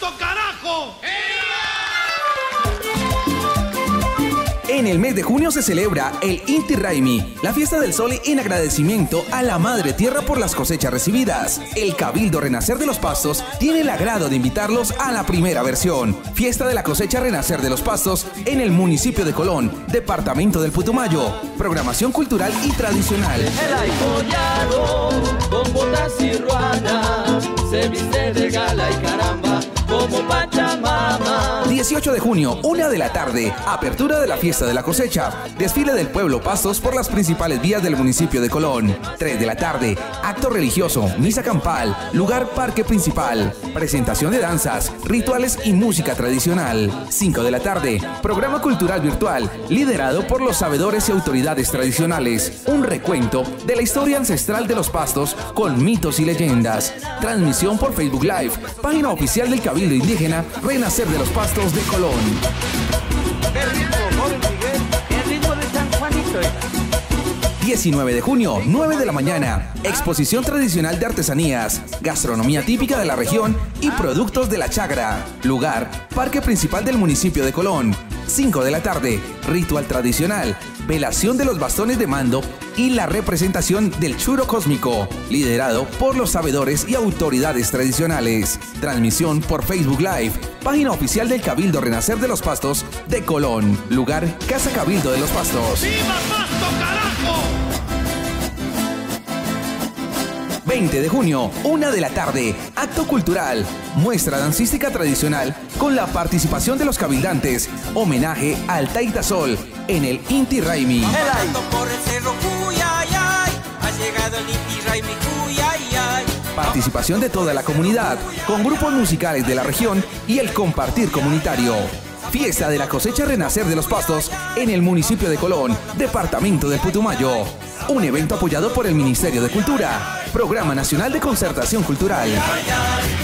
pasto, carajo! En el mes de junio se celebra el Inti Raymi, la fiesta del sol en agradecimiento a la Madre Tierra por las cosechas recibidas. El Cabildo Renacer de los Pastos tiene el agrado de invitarlos a la primera versión, Fiesta de la Cosecha Renacer de los Pastos, en el municipio de Colón, departamento del Putumayo. Programación cultural y tradicional. El aicollado, con botas y ruanas, se viste de gala y caramba, como Pachamama. 18 de junio, 1 de la tarde, apertura de la Fiesta de la Cosecha, desfile del pueblo Pastos por las principales vías del municipio de Colón. 3 de la tarde, acto religioso, misa campal, lugar parque principal, presentación de danzas, rituales y música tradicional. 5 de la tarde, programa cultural virtual, liderado por los sabedores y autoridades tradicionales. Un recuento de la historia ancestral de los Pastos con mitos y leyendas. Transmisión por Facebook Live, página oficial del Cabildo Indígena Renacer de los Pastos de Colón. ¡Qué ritmo, joven Miguel! ¡Qué ritmo de San Juanito! 19 de junio, 9 de la mañana. Exposición tradicional de artesanías, gastronomía típica de la región y productos de la Chagra. Lugar, parque principal del municipio de Colón. 5 de la tarde, ritual tradicional, velación de los bastones de mando y la representación del churo cósmico, liderado por los sabedores y autoridades tradicionales. Transmisión por Facebook Live, página oficial del Cabildo Renacer de los Pastos de Colón. Lugar, Casa Cabildo de los Pastos. ¡Viva Pasto, carajo! 20 de junio, 1 de la tarde, acto cultural, muestra dancística tradicional con la participación de los cabildantes, homenaje al Taita Sol en el Inti Raymi. Por el cerro Cuyayay, ha llegado el Inti Raymi Cuyayay. Participación de toda la comunidad, con grupos musicales de la región y el compartir comunitario. Fiesta de la Cosecha Renacer de los Pastos en el municipio de Colón, departamento del Putumayo. Un evento apoyado por el Ministerio de Cultura, Programa Nacional de Concertación Cultural.